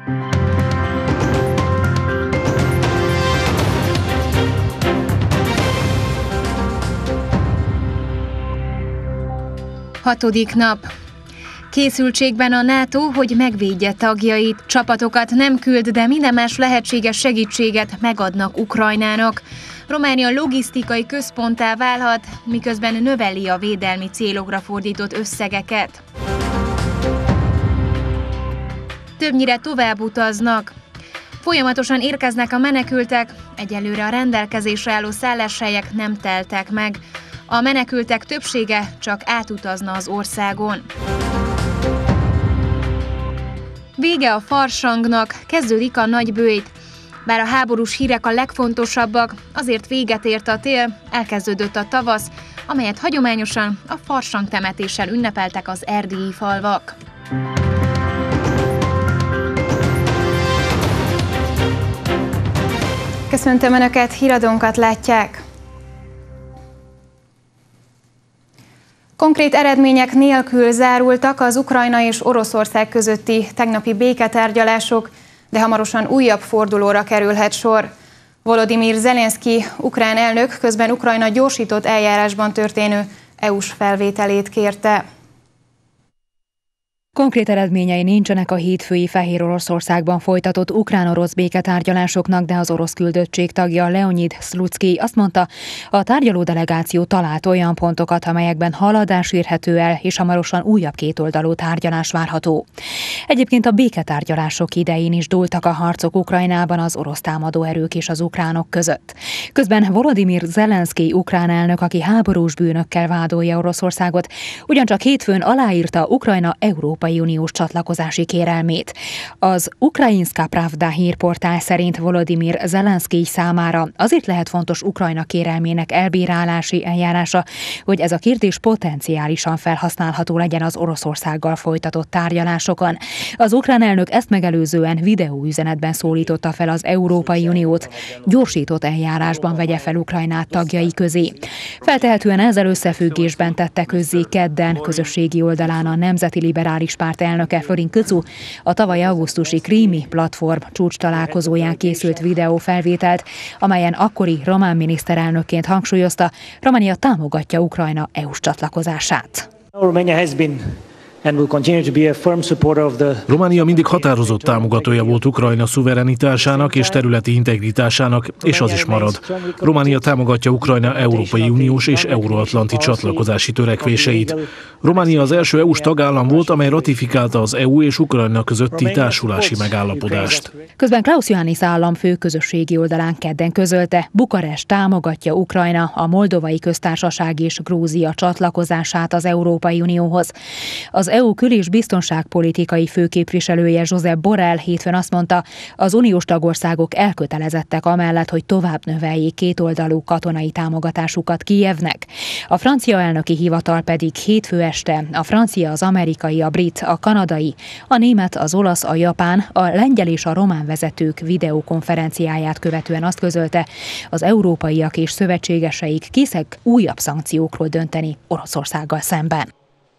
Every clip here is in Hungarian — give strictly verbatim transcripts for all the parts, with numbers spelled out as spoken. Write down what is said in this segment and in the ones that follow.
Hatodik nap. Készültségben a NATO, hogy megvédje tagjait. Csapatokat nem küld, de minden más lehetséges segítséget megadnak Ukrajnának. Románia logisztikai központtá válhat, miközben növeli a védelmi célokra fordított összegeket. Többnyire tovább utaznak. Folyamatosan érkeznek a menekültek, egyelőre a rendelkezésre álló szálláshelyek nem teltek meg. A menekültek többsége csak átutazna az országon. Vége a farsangnak, kezdődik a nagy bőjt. Bár a háborús hírek a legfontosabbak, azért véget ért a tél, elkezdődött a tavasz, amelyet hagyományosan a farsang temetéssel ünnepeltek az erdélyi falvak. Köszöntöm Önöket, híradónkat látják! Konkrét eredmények nélkül zárultak az Ukrajna és Oroszország közötti tegnapi béketárgyalások, de hamarosan újabb fordulóra kerülhet sor. Volodymyr Zelenszky ukrán elnök közben Ukrajna gyorsított eljárásban történő é u-s felvételét kérte. Konkrét eredményei nincsenek a hétfői Fehéroroszországban folytatott ukrán-orosz béketárgyalásoknak, de az orosz küldöttség tagja Leonid Szluczky azt mondta, a tárgyaló delegáció talált olyan pontokat, amelyekben haladás érhető el, és hamarosan újabb kétoldalú tárgyalás várható. Egyébként a béketárgyalások idején is dúltak a harcok Ukrajnában az orosz támadó erők és az ukránok között. Közben Volodymyr Zelenszky ukrán elnök, aki háborús bűnökkel vádolja Oroszországot, ugyancsak hétfőn aláírta Ukrajna Európai Uniós csatlakozási kérelmét. Az Ukrajinska Pravda hírportál szerint Volodymyr Zelenszky számára azért lehet fontos Ukrajna kérelmének elbírálási eljárása, hogy ez a kérdés potenciálisan felhasználható legyen az Oroszországgal folytatott tárgyalásokon. Az ukrán elnök ezt megelőzően videóüzenetben szólította fel az Európai Uniót, gyorsított eljárásban vegye fel Ukrajnát tagjai közé. Feltehetően ezzel összefüggésben tette közzé kedden közösségi oldalán a Nemzeti Liberális Párt elnöke Florin Köcú a tavaly augusztusi krími platform csúcs találkozóján készült videófelvételt, amelyen akkori román miniszterelnökként hangsúlyozta, Románia támogatja Ukrajna é u-s csatlakozását. Románia mindig határozott támogatója volt Ukrajna szuverenitásának és területi integritásának, és az is marad. Románia támogatja Ukrajna Európai Uniós és euróatlanti csatlakozási törekvéseit. Románia az első é u-s tagállam volt, amely ratifikálta az é u és Ukrajna közötti társulási megállapodást. Közben Klaus Johannis államfő közösségi oldalán kedden közölte, Bukarest támogatja Ukrajna, a Moldovai Köztársaság és Grúzia csatlakozását az Európai Unióhoz. Az é u kül- és biztonságpolitikai főképviselője Josep Borrell hétfőn azt mondta, az uniós tagországok elkötelezettek amellett, hogy tovább növeljék kétoldalú katonai támogatásukat Kijevnek. A francia elnöki hivatal pedig hétfő este a francia, az amerikai, a brit, a kanadai, a német, az olasz, a japán, a lengyel és a román vezetők videokonferenciáját követően azt közölte, az európaiak és szövetségeseik készek újabb szankciókról dönteni Oroszországgal szemben.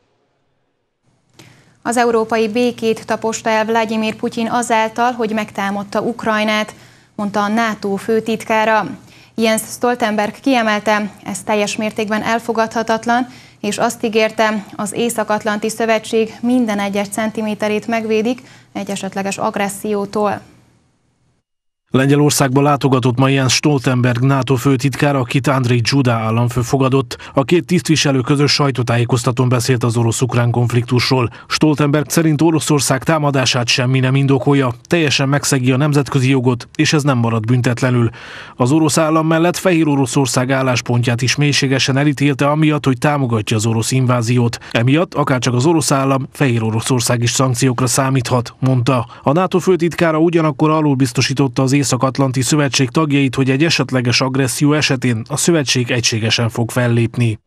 Az európai békét taposta el Vladimir Putyin azáltal, hogy megtámadta Ukrajnát, mondta a NATO főtitkára. Jens Stoltenberg kiemelte, ez teljes mértékben elfogadhatatlan, és azt ígérte, az Észak-Atlanti Szövetség minden egyes centiméterét megvédik egy esetleges agressziótól. Lengyelországba látogatott ma Jens Stoltenberg NATO főtitkár, akit Andrzej Duda államfő fogadott. A két tisztviselő közös sajtótájékoztatón beszélt az orosz-ukrán konfliktusról. Stoltenberg szerint Oroszország támadását semmi nem indokolja, teljesen megszegi a nemzetközi jogot, és ez nem marad büntetlenül. Az orosz állam mellett Fehér Oroszország álláspontját is mélységesen elítélte amiatt, hogy támogatja az orosz inváziót. Emiatt akárcsak az orosz állam, Fehér Oroszország is szankciókra számíthat, mondta. A NATO főtitkára ugyanakkor alul biztosította az Észak-Atlanti Szövetség tagjait, hogy egy esetleges agresszió esetén a szövetség egységesen fog fellépni.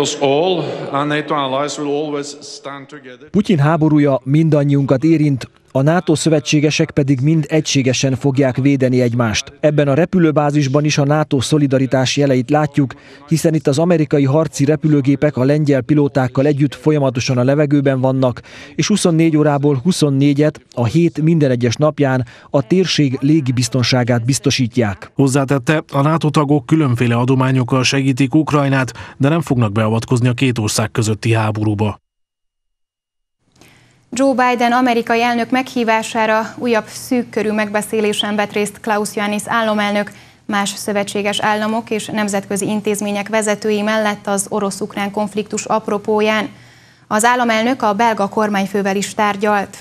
Putyin háborúja mindannyiunkat érint, a NATO szövetségesek pedig mind egységesen fogják védeni egymást. Ebben a repülőbázisban is a NATO szolidaritás jeleit látjuk, hiszen itt az amerikai harci repülőgépek a lengyel pilótákkal együtt folyamatosan a levegőben vannak, és huszonnégy órából huszonnégyet a hét minden egyes napján a térség légibiztonságát biztosítják. Hozzátette, a NATO tagok különféle adományokkal segítik Ukrajnát, de nem fognak beavatkozni a két ország közötti háborúba. Joe Biden amerikai elnök meghívására újabb szűkkörű megbeszélésen vett részt Klaus Iohannis államelnök, más szövetséges államok és nemzetközi intézmények vezetői mellett az orosz-ukrán konfliktus apropóján. Az államelnök a belga kormányfővel is tárgyalt.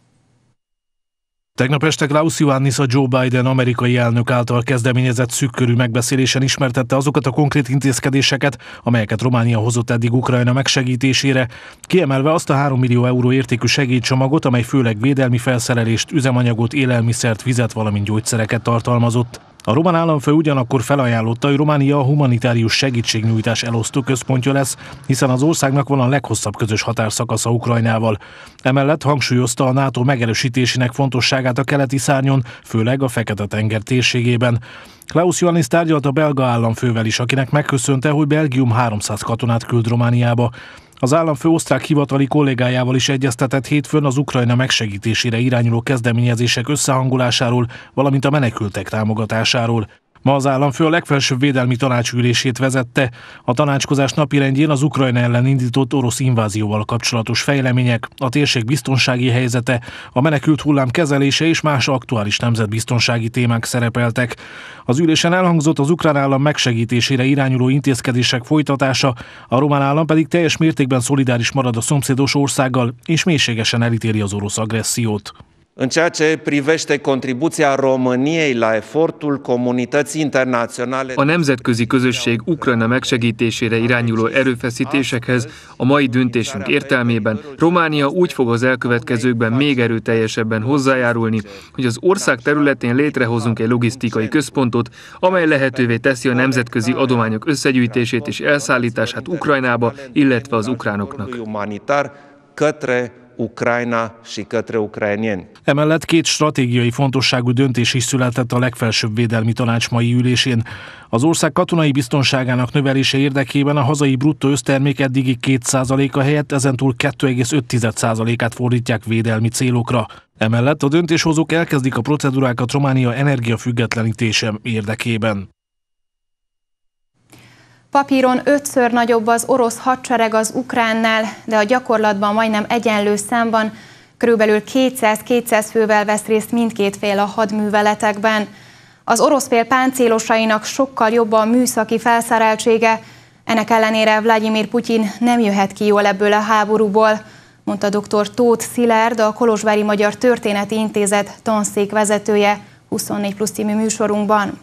Tegnap este Klaus Iohannis a Joe Biden amerikai elnök által kezdeményezett szűkkörű megbeszélésen ismertette azokat a konkrét intézkedéseket, amelyeket Románia hozott eddig Ukrajna megsegítésére, kiemelve azt a három millió euró értékű segélycsomagot, amely főleg védelmi felszerelést, üzemanyagot, élelmiszert, vizet, valamint gyógyszereket tartalmazott. A román államfő ugyanakkor felajánlotta, hogy Románia a humanitárius segítségnyújtás elosztó központja lesz, hiszen az országnak van a leghosszabb közös határszakasza Ukrajnával. Emellett hangsúlyozta a NATO megerősítésének fontosságát a keleti szárnyon, főleg a Fekete-tenger térségében. Klaus Iohannis tárgyalt a belga államfővel is, akinek megköszönte, hogy Belgium háromszáz katonát küld Romániába. Az államfő osztrák hivatali kollégájával is egyeztetett hétfőn az Ukrajna megsegítésére irányuló kezdeményezések összehangolásáról, valamint a menekültek támogatásáról. Ma az államfő a legfelsőbb védelmi tanács ülését vezette. A tanácskozás napirendjén az Ukrajna ellen indított orosz invázióval kapcsolatos fejlemények, a térség biztonsági helyzete, a menekült hullám kezelése és más aktuális nemzetbiztonsági témák szerepeltek. Az ülésen elhangzott az ukrán állam megsegítésére irányuló intézkedések folytatása, a román állam pedig teljes mértékben szolidáris marad a szomszédos országgal, és mélységesen elítéli az orosz agressziót. În ceea ce privește contribuția României la efortul comunității internaționale. A nemzetközi közösség Ukrajna megsegítésére irányuló erőfeszítésekhez a mai döntésünk értelmében Románia úgy fog az elkövetkezőkben még erőteljesebben hozzájárulni, hogy az ország területén létrehozunk egy logisztikai központot, amely lehetővé teszi a nemzetközi adományok összegyűjtését és elszállítását Ukrajnába, illetve az ukránoknak. Ukrajna și către ucrainieni. Emellett két stratégiai fontosságú döntés is született a legfelsőbb védelmi tanács mai ülésén. Az ország katonai biztonságának növelése érdekében a hazai bruttó össztermék eddigi két százaléka helyett ezentúl kettő egész öt százalékát fordítják védelmi célokra. Emellett a döntéshozók elkezdik a procedúrákat Románia energiafüggetlenítése érdekében. Papíron ötször nagyobb az orosz hadsereg az ukránnál, de a gyakorlatban majdnem egyenlő számban, körülbelül kétszáz-kétszáz fővel vesz részt mindkét fél a hadműveletekben. Az orosz fél páncélosainak sokkal jobb a műszaki felszereltsége, ennek ellenére Vladimir Putyin nem jöhet ki jól ebből a háborúból, mondta dr. Tóth Szilárd, a Kolozsvári Magyar Történeti Intézet tanszék vezetője huszonnégy plusz című műsorunkban.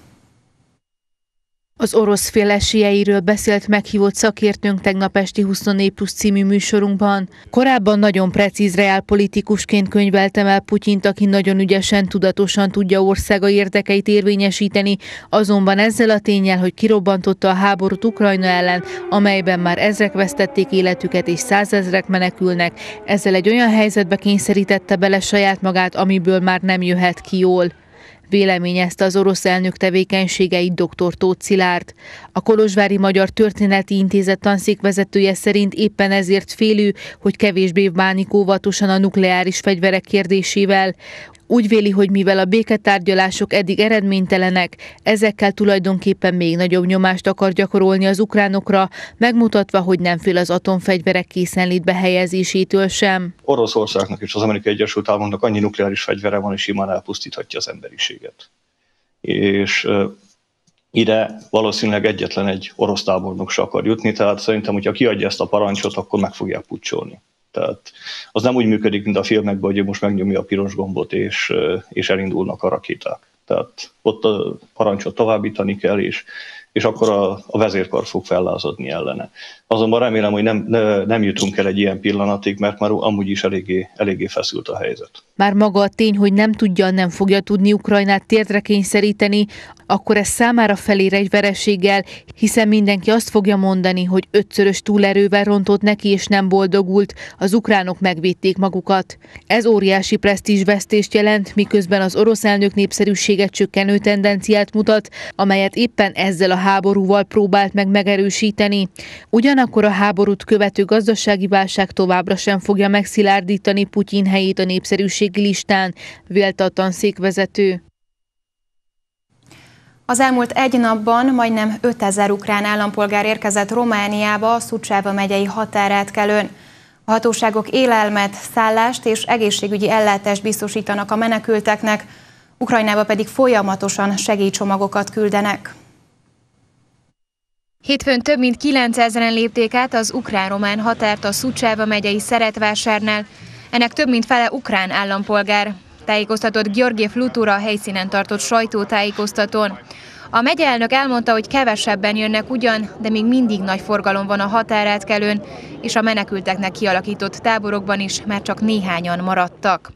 Az orosz fél esélyeiről beszélt meghívott szakértőnk tegnap esti huszonnégy plusz című műsorunkban. Korábban nagyon precíz reálpolitikusként könyveltem el Putyint, aki nagyon ügyesen, tudatosan tudja országa érdekeit érvényesíteni, azonban ezzel a ténnyel, hogy kirobbantotta a háborút Ukrajna ellen, amelyben már ezrek vesztették életüket és százezrek menekülnek, ezzel egy olyan helyzetbe kényszerítette bele saját magát, amiből már nem jöhet ki jól. Véleményezte az orosz elnök tevékenységeit dr. Tóth Szilárd. A Kolozsvári Magyar Történeti Intézet tanszékvezetője szerint éppen ezért félő, hogy kevésbé bánik óvatosan a nukleáris fegyverek kérdésével. Úgy véli, hogy mivel a béketárgyalások eddig eredménytelenek, ezekkel tulajdonképpen még nagyobb nyomást akar gyakorolni az ukránokra, megmutatva, hogy nem fél az atomfegyverek készenlétbe helyezésétől sem. Oroszországnak és az Amerikai Egyesült Államoknak annyi nukleáris fegyvere van, és simán elpusztíthatja az emberiséget. És uh, ide valószínűleg egyetlen egy orosz tábornok se akar jutni, tehát szerintem, hogyha kiadja ezt a parancsot, akkor meg fogják pucsolni. Tehát az nem úgy működik, mint a filmekben, hogy most megnyomja a piros gombot, és, és elindulnak a rakéták. Tehát ott a parancsot továbbítani kell, és és akkor a, a vezérkar fog fellázadni ellene. Azonban remélem, hogy nem, nem jutunk el egy ilyen pillanatig, mert már amúgy is eléggé, eléggé feszült a helyzet. Már maga a tény, hogy nem tudja, nem fogja tudni Ukrajnát térdre kényszeríteni, akkor ez számára felér egy vereséggel, hiszen mindenki azt fogja mondani, hogy ötszörös túlerővel rontott neki és nem boldogult, az ukránok megvédték magukat. Ez óriási presztízsvesztést jelent, miközben az orosz elnök népszerűsége csökkenő tendenciát mutat, amelyet éppen ezzel a háborúval próbált meg megerősíteni. Ugyanakkor a háborút követő gazdasági válság továbbra sem fogja megszilárdítani Putyin helyét a népszerűségi listán, vélte a tanszékvezető. Az elmúlt egy napban majdnem ötezer ukrán állampolgár érkezett Romániába a Suceava megyei határátkelőn. A hatóságok élelmet, szállást és egészségügyi ellátást biztosítanak a menekülteknek, Ukrajnába pedig folyamatosan segélycsomagokat küldenek. Hétfőn több mint kilencezren lépték át az ukrán-román határt a Suceava megyei Szeretvásárnál. Ennek több mint fele ukrán állampolgár. Tájékoztatott Georgiev Lutura a helyszínen tartott sajtótájékoztatón. A megyeelnök elmondta, hogy kevesebben jönnek ugyan, de még mindig nagy forgalom van a határátkelőn, és a menekülteknek kialakított táborokban is már csak néhányan maradtak.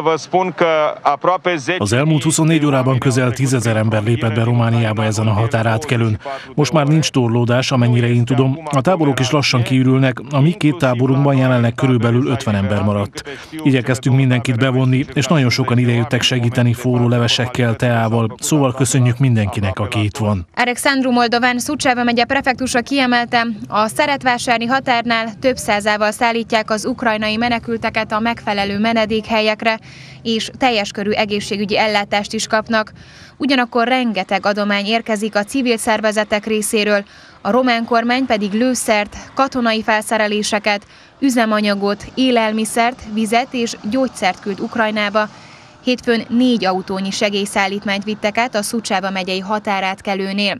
Az elmúlt huszonnégy órában közel tízezer ember lépett be Romániába ezen a határátkelőn. Most már nincs torlódás, amennyire én tudom. A táborok is lassan kiürülnek, a mi két táborunkban jelenleg körülbelül ötven ember maradt. Igyekeztünk mindenkit bevonni, és nagyon sokan idejöttek segíteni forró levesekkel, teával, szóval köszönjük mindenkinek, aki itt van. Alexandru Moldován Suceava megye prefektusa kiemelte, a Szeretvásárni határnál több százával szállítják az ukrajnai menekülteket a megfelelő menedékhelyekre, és teljes körű egészségügyi ellátást is kapnak. Ugyanakkor rengeteg adomány érkezik a civil szervezetek részéről, a román kormány pedig lőszert, katonai felszereléseket, üzemanyagot, élelmiszert, vizet és gyógyszert küld Ukrajnába. Hétfőn négy autónyi segélyszállítmányt vittek át a Suceava megyei határátkelőnél.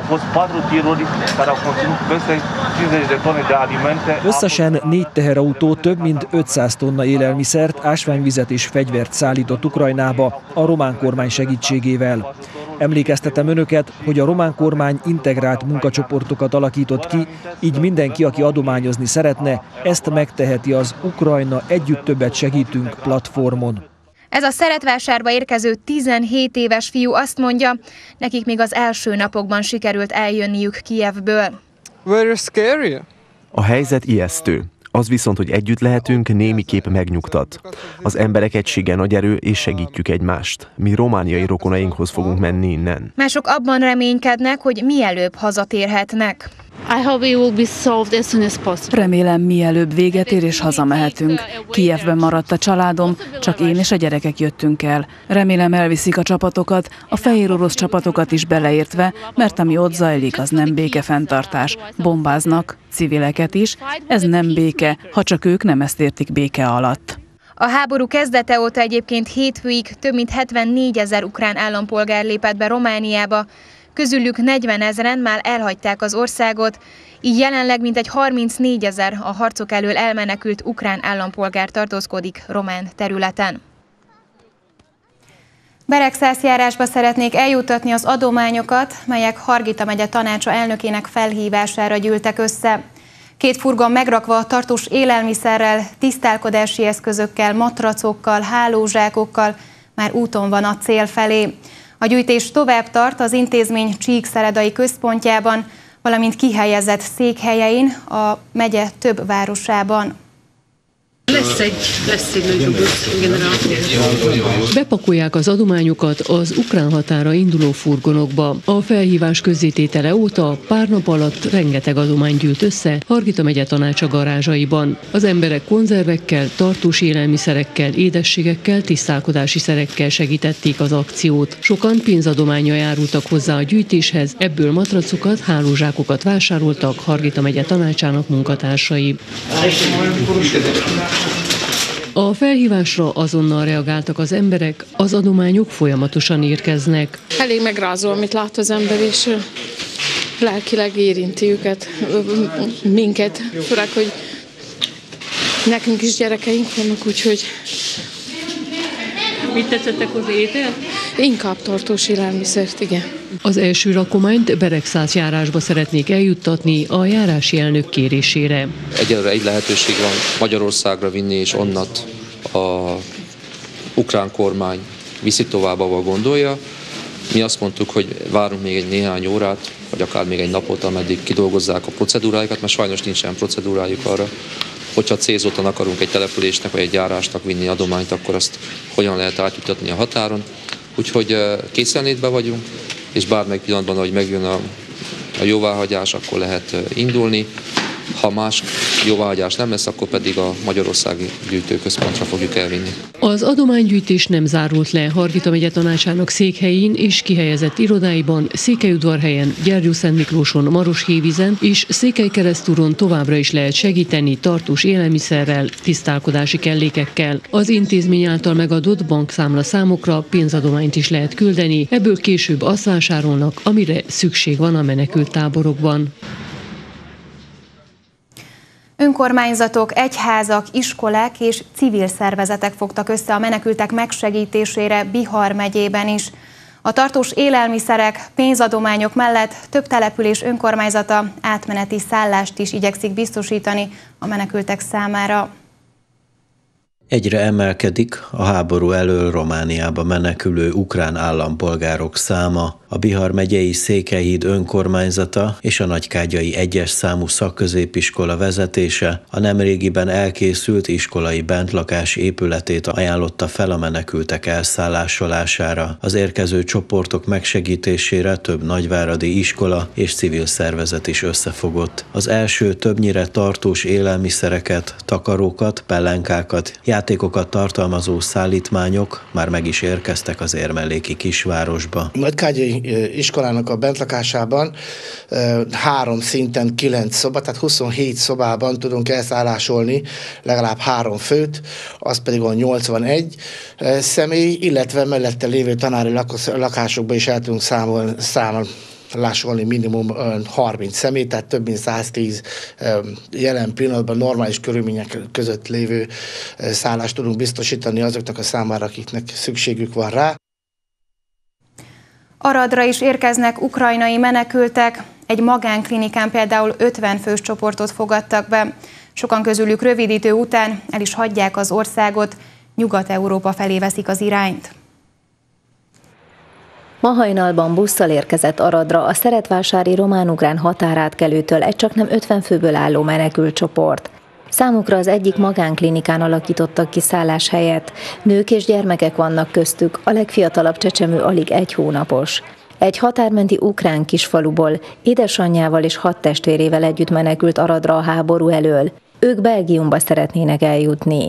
Összesen négy teherautó több mint ötszáz tonna élelmiszert, ásványvizet és fegyvert szállított Ukrajnába a román kormány segítségével. Emlékeztetem önöket, hogy a román kormány integrált munkacsoportokat alakított ki, így mindenki, aki adományozni szeretne, ezt megteheti az Ukrajna Együtt Többet Segítünk platformon. Ez a Szeretvásárba érkező tizenhét éves fiú azt mondja, nekik még az első napokban sikerült eljönniük Kijevből. A helyzet ijesztő. Az viszont, hogy együtt lehetünk, némiképp megnyugtat. Az emberek egysége nagy erő, és segítjük egymást. Mi romániai rokonainkhoz fogunk menni innen. Mások abban reménykednek, hogy mielőbb hazatérhetnek. Remélem, mielőbb véget ér és hazamehetünk. Kijevben maradt a családom, csak én és a gyerekek jöttünk el. Remélem, elviszik a csapatokat, a fehér orosz csapatokat is beleértve, mert ami ott zajlik, az nem békefenntartás. Bombáznak, civileket is, ez nem béke, ha csak ők nem ezt értik béke alatt. A háború kezdete óta egyébként hétfőig több mint hetvennégyezer ukrán állampolgár lépett be Romániába, közülük negyvenezren már elhagyták az országot, így jelenleg mintegy harmincnégyezer a harcok elől elmenekült ukrán állampolgár tartózkodik román területen. Beregszászjárásba szeretnék eljutatni az adományokat, melyek Hargita megye tanácsa elnökének felhívására gyűltek össze. Két furgon megrakva tartós élelmiszerrel, tisztálkodási eszközökkel, matracokkal, hálózsákokkal már úton van a cél felé. A gyűjtés tovább tart az intézmény Csíkszeredai központjában, valamint kihelyezett székhelyein a megye több városában. Lesz egy, lesz egy nagyobb generátor. Bepakolják az adományokat az ukrán határa induló furgonokba. A felhívás közzététele óta pár nap alatt rengeteg adomány gyűlt össze Hargita megye tanácsa garázsaiban. Az emberek konzervekkel, tartós élelmiszerekkel, édességekkel, tisztálkodási szerekkel segítették az akciót. Sokan pénzadománnyal járultak hozzá a gyűjtéshez, ebből matracokat, hálózsákokat vásároltak Hargita megye tanácsának munkatársai. A felhívásra azonnal reagáltak az emberek, az adományok folyamatosan érkeznek. Elég megrázó, amit lát az ember, és lelkileg érinti őket, minket, főleg, hogy nekünk is gyerekeink vannak, úgyhogy... Mit tetszettek az étel? Inkább tartós élelmiszert, igen. Az első rakományt Beregszász járásba szeretnék eljuttatni a járási elnök kérésére. Egyelőre egy lehetőség van Magyarországra vinni, és onnat a ukrán kormány viszi tovább, ahol gondolja. Mi azt mondtuk, hogy várunk még egy néhány órát, vagy akár még egy napot, ameddig kidolgozzák a procedúrájukat, mert sajnos nincsen procedúrájuk arra. Hogyha célzottan akarunk egy településnek vagy egy járásnak vinni adományt, akkor azt hogyan lehet átjutatni a határon. Úgyhogy készenlétben vagyunk, és bármelyik pillanatban, ahogy megjön a, a jóváhagyás, akkor lehet indulni. Ha más jóváhagyás nem lesz, akkor pedig a Magyarországi Gyűjtőközpontra fogjuk elvinni. Az adománygyűjtés nem zárult le. Hargita megye tanácsának székhelyén és kihelyezett irodáiban, Székelyudvarhelyen, Gyergyószentmiklóson, Maroshévízen és Székelykeresztúron továbbra is lehet segíteni tartós élelmiszerrel, tisztálkodási kellékekkel. Az intézmény által megadott bankszámla számokra pénzadományt is lehet küldeni, ebből később azt vásárolnak, amire szükség van a menekült táborokban. Önkormányzatok, egyházak, iskolák és civil szervezetek fogtak össze a menekültek megsegítésére Bihar megyében is. A tartós élelmiszerek, pénzadományok mellett több település önkormányzata átmeneti szállást is igyekszik biztosítani a menekültek számára. Egyre emelkedik a háború elől Romániába menekülő ukrán állampolgárok száma. A Bihar megyei Székelyhíd önkormányzata és a nagykágyai egyes számú szakközépiskola vezetése a nemrégiben elkészült iskolai bentlakás épületét ajánlotta fel a menekültek elszállásolására. Az érkező csoportok megsegítésére több nagyváradi iskola és civil szervezet is összefogott. Az első többnyire tartós élelmiszereket, takarókat, pellenkákat, játékokat tartalmazó szállítmányok már meg is érkeztek az érmelléki kisvárosba. Nagykágyai iskolának a bentlakásában három szinten kilenc szoba, tehát huszonhét szobában tudunk elszállásolni legalább három főt, az pedig a nyolcvanegy személy, illetve mellette lévő tanári lakásokba is el tudunk számolni, számolni. lásolni minimum harminc személy, tehát több mint száztíz jelen pillanatban normális körülmények között lévő szállást tudunk biztosítani azoknak a számára, akiknek szükségük van rá. Aradra is érkeznek ukrajnai menekültek. Egy magánklinikán például ötven fős csoportot fogadtak be. Sokan közülük rövid idő után el is hagyják az országot, Nyugat-Európa felé veszik az irányt. Ma hajnalban busszal érkezett Aradra a szeretvásári román-ukrán határátkelőtől egy csaknem ötven főből álló menekült csoport. Számukra az egyik magánklinikán alakítottak ki szálláshelyet. Nők és gyermekek vannak köztük, a legfiatalabb csecsemő alig egy hónapos. Egy határmenti ukrán kisfaluból édesanyjával és hat testvérével együtt menekült Aradra a háború elől. Ők Belgiumba szeretnének eljutni.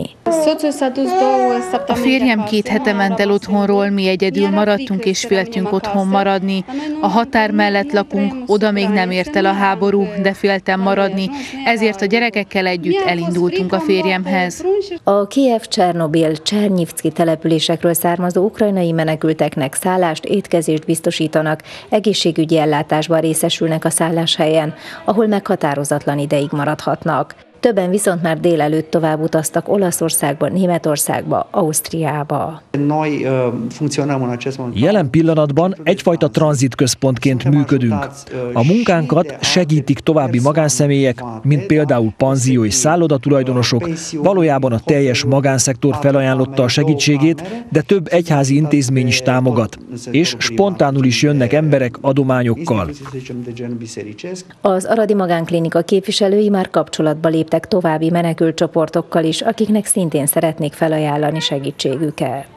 A férjem két hete ment el otthonról, mi egyedül maradtunk és féltünk otthon maradni. A határ mellett lakunk, oda még nem ért el a háború, de féltem maradni, ezért a gyerekekkel együtt elindultunk a férjemhez. A Kijev, Csernobil, Csernyivszki településekről származó ukrajnai menekülteknek szállást, étkezést biztosítanak, egészségügyi ellátásban részesülnek a szálláshelyen, ahol meghatározatlan ideig maradhatnak. Többen viszont már délelőtt tovább utaztak Olaszországba, Németországba, Ausztriába. Jelen pillanatban egyfajta tranzitközpontként működünk. A munkánkat segítik további magánszemélyek, mint például panzió és szállodatulajdonosok. Valójában a teljes magánszektor felajánlotta a segítségét, de több egyházi intézmény is támogat. És spontánul is jönnek emberek adományokkal. Az aradi magánklinika képviselői már kapcsolatba léptek további menekült csoportokkal is, akiknek szintén szeretnék felajánlani segítségüket.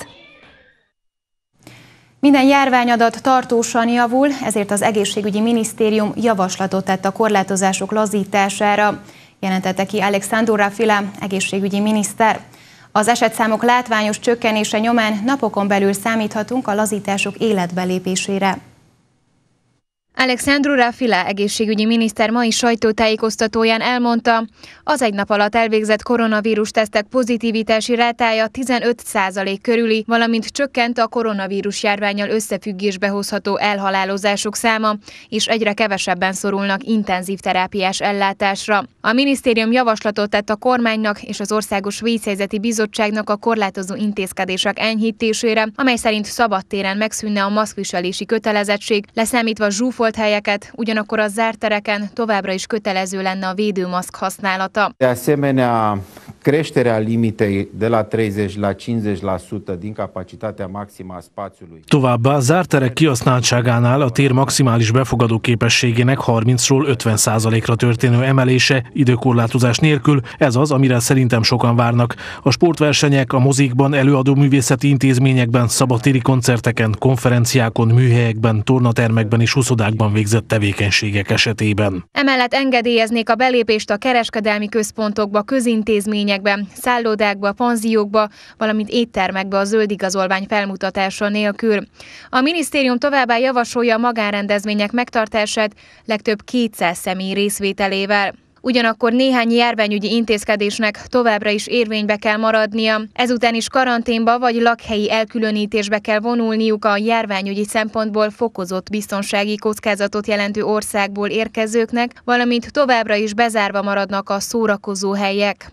Minden járványadat tartósan javul, ezért az egészségügyi minisztérium javaslatot tett a korlátozások lazítására, jelentette ki Alexandru Rafila egészségügyi miniszter. Az esetszámok látványos csökkenése nyomán napokon belül számíthatunk a lazítások életbelépésére. Alexandru Rafila egészségügyi miniszter mai sajtótájékoztatóján elmondta, az egy nap alatt elvégzett koronavírus tesztek pozitivitási rátája tizenöt százalék körüli, valamint csökkent a koronavírus járvánnyal összefüggésbe hozható elhalálozások száma, és egyre kevesebben szorulnak intenzív terápiás ellátásra. A minisztérium javaslatot tett a kormánynak és az Országos Vészhelyzeti Bizottságnak a korlátozó intézkedések enyhítésére, amely szerint szabadtéren megszűnne a maszkviselési kötelezettség, leszámítva zsúfolt helyeket, ugyanakkor a zárt tereken továbbra is kötelező lenne a védőmaszk használata. De asemenea, creșterea limitei de la treizeci la cincizeci la sută din capacitatea maximă a spațiului. Továbbá zárt terek kihasználtságánál a tér maximális befogadó képességének harmincról ötven százalékra történő emelése időkorlátozás nélkül, ez az, amire szerintem sokan várnak. A sportversenyek, a mozikban, előadó művészeti intézményekben, szabadtéri koncerteken, konferenciákon, műhelyekben, tornatermekben és uszodákban végzett tevékenységek esetében. Emellett engedélyeznék a belépést a kereskedelmi központokba, közintézményekbe, szállodákba, panziókba, valamint éttermekbe a zöld igazolvány felmutatása nélkül. A minisztérium továbbá javasolja a magánrendezvények megtartását legtöbb kétszáz személy részvételével. Ugyanakkor néhány járványügyi intézkedésnek továbbra is érvénybe kell maradnia, ezután is karanténba vagy lakhelyi elkülönítésbe kell vonulniuk a járványügyi szempontból fokozott biztonsági kockázatot jelentő országból érkezőknek, valamint továbbra is bezárva maradnak a szórakozó helyek.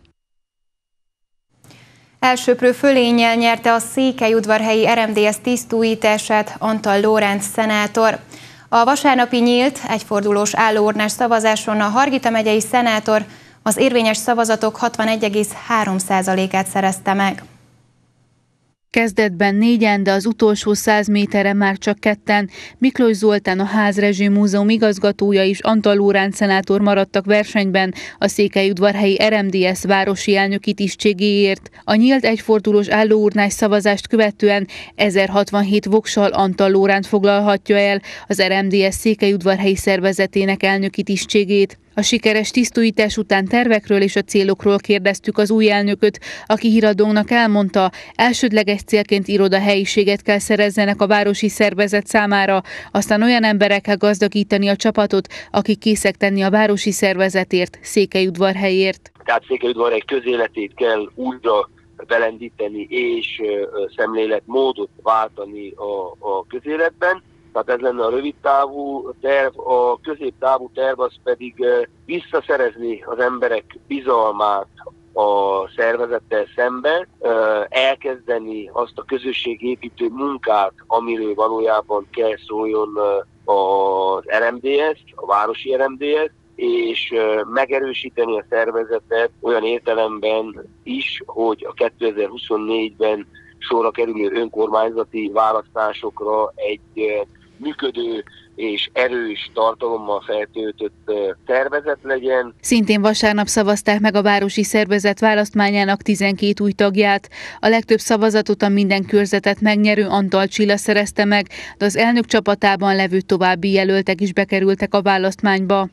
Elsöprő fölénnyel nyerte a székelyudvarhelyi er em dé es tisztújítását Antal Lóránt szenátor. A vasárnapi nyílt, egyfordulós állóurnás szavazáson a Hargita megyei szenátor az érvényes szavazatok hatvanegy egész három százalékát szerezte meg. Kezdetben négyen, de az utolsó száz méterre már csak ketten. Miklós Zoltán, a Házrezső Múzeum igazgatója és Antal Lóránt szenátor maradtak versenyben a székelyudvarhelyi er em dé es városi elnöki tisztségéért. A nyílt egyfordulós állóurnás szavazást követően ezerhatvanhét voksal Antal Lóránt foglalhatja el az er em dé es székelyudvarhelyi szervezetének elnöki tisztségét. A sikeres tisztújítás után tervekről és a célokról kérdeztük az új elnököt, aki híradónknak elmondta, elsődleges célként irodahelyiséget kell szerezzenek a városi szervezet számára, aztán olyan emberekkel gazdagítani a csapatot, akik készek tenni a városi szervezetért, Székelyudvarhelyért. Tehát Székelyudvarhely közéletét kell újra belendíteni és szemléletmódot váltani a, a közéletben. Tehát ez lenne a rövid távú terv, a középtávú terv az pedig visszaszerezni az emberek bizalmát a szervezettel szemben, elkezdeni azt a közösségépítő munkát, amiről valójában kell szóljon az er em dé es, a városi er em dé es, és megerősíteni a szervezetet olyan értelemben is, hogy a kétezer-huszonnégyben sorra kerülő önkormányzati választásokra egy működő és erős tartalommal feltöltött szervezet legyen. Szintén vasárnap szavazták meg a városi szervezet választmányának tizenkét új tagját. A legtöbb szavazatot a minden körzetet megnyerő Antal Csilla szerezte meg, de az elnök csapatában levő további jelöltek is bekerültek a választmányba.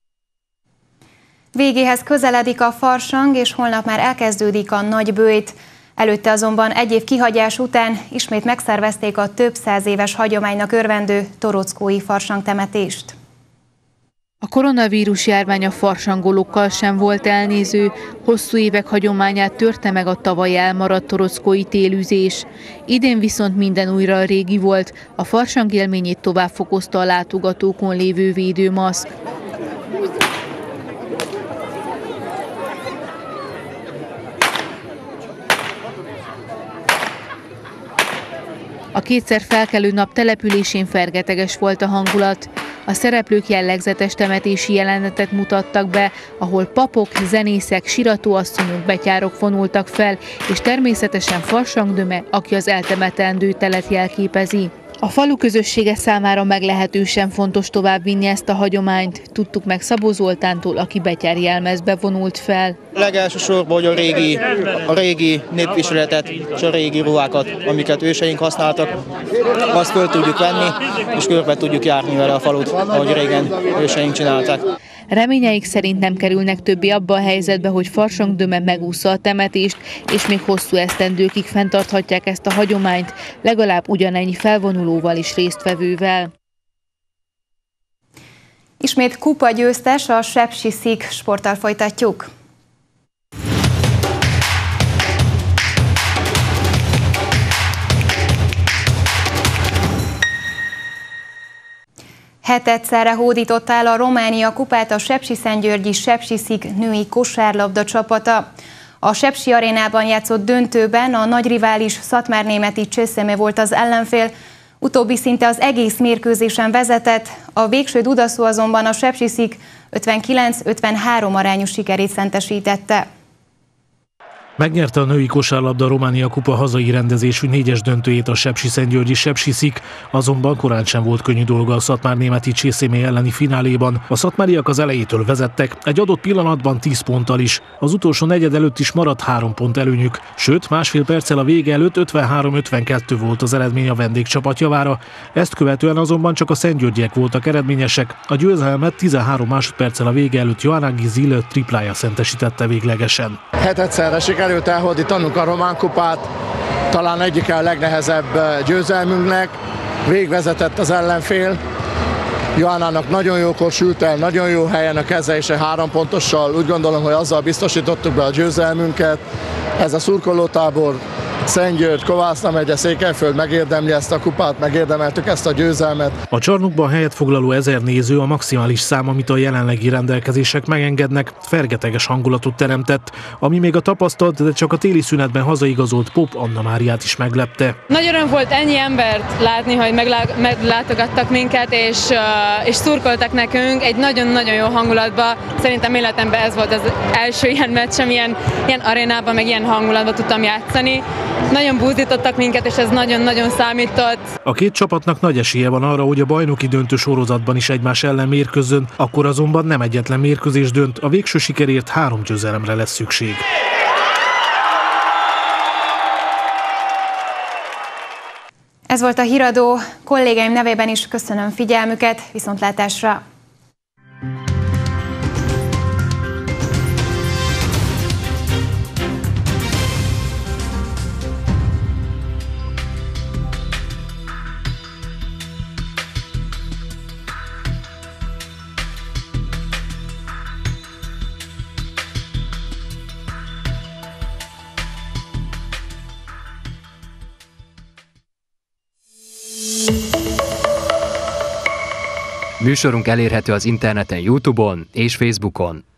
Végéhez közeledik a farsang, és holnap már elkezdődik a nagy böjt. Előtte azonban egy év kihagyás után ismét megszervezték a több száz éves hagyománynak örvendő torockói farsangtemetést. A koronavírus járvány a farsangolókkal sem volt elnéző, hosszú évek hagyományát törte meg a tavaly elmaradt torockói télűzés. Idén viszont minden újra a régi volt, a farsang élményét tovább fokozta a látogatókon lévő védőmaszk. A kétszer felkelő nap településén fergeteges volt a hangulat. A szereplők jellegzetes temetési jelenetet mutattak be, ahol papok, zenészek, siratóasszonyok, betyárok vonultak fel, és természetesen farsangdöme, aki az eltemetendő telet jelképezi. A falu közössége számára meglehetősen fontos továbbvinni ezt a hagyományt. Tudtuk meg Szabó Zoltántól, aki betyár jelmezbe vonult fel. Legelső sorban, hogy a régi, a régi népviseletet és a régi ruhákat, amiket őseink használtak, azt föl tudjuk venni, és körbe tudjuk járni vele a falut, ahogy régen őseink csinálták. Reményeik szerint nem kerülnek többé abba a helyzetbe, hogy farsangdöme megúszza a temetést, és még hosszú esztendőkig fenntarthatják ezt a hagyományt, legalább ugyanennyi felvonulóval és résztvevővel. Ismét kupa győztes, a Sepsi-Szik, sporttal folytatjuk. Hetedszerre hódította el a Románia kupát a sepsiszentgyörgyi Sepsi-Szik női kosárlabda csapata. A Sepsi arénában játszott döntőben a nagy rivális szatmárnémeti Cseszeme volt az ellenfél, utóbbi szinte az egész mérkőzésen vezetett, a végső dudaszó azonban a Sepsi-Szik ötvenkilenc ötvenhárom arányú sikerét szentesítette. Megnyerte a női kosárlabda Románia kupa hazai rendezésű négyes döntőjét a Sepsiszentgyörgyi Sepsi-Szik, azonban korán sem volt könnyű dolga a szatmárnémeti Cseszeme elleni fináléban. A szatmáriak az elejétől vezettek, egy adott pillanatban tíz ponttal is. Az utolsó negyed előtt is maradt három pont előnyük, sőt másfél perccel a vége előtt ötvenhárom ötvenkettő volt az eredmény a vendégcsapat javára. Ezt követően azonban csak a szentgyörgyiek voltak eredményesek. A győzelmet tizenhárom másodperccel a vége előtt Joanagi Zille triplája szentesítette véglegesen. Hetedszerre sikerült elhódítanunk a román kupát, talán egyik a legnehezebb győzelmünknek, végvezetett az ellenfél. Joannának nagyon jókor sült el, nagyon jó helyen a keze és a három pontossal, úgy gondolom, hogy azzal biztosítottuk be a győzelmünket. Ez a szurkolótábor, Szentgyörgy, Kovászna megye, Székelyföld megérdemli ezt a kupát, megérdemeltük ezt a győzelmet. A csarnokban helyet foglaló ezer néző a maximális szám, amit a jelenlegi rendelkezések megengednek, fergeteges hangulatot teremtett, ami még a tapasztalt, de csak a téli szünetben hazaigazolt Pop Anna Máriát is meglepte. Nagy öröm volt ennyi embert látni, hogy meglá- meglátogattak minket, és, uh, és szurkoltak nekünk egy nagyon-nagyon jó hangulatban. Szerintem életemben ez volt az első ilyen meccsem, ilyen, ilyen arénában, meg ilyen hangulatban tudtam játszani. Nagyon búzdítottak minket, és ez nagyon-nagyon számított. A két csapatnak nagy esélye van arra, hogy a bajnoki döntő sorozatban is egymás ellen mérkőzzön, akkor azonban nem egyetlen mérkőzés dönt, a végső sikerért három győzelemre lesz szükség. Ez volt a híradó, kollégáim nevében is köszönöm figyelmüket, viszontlátásra! Műsorunk elérhető az interneten, YouTube-on és Facebookon.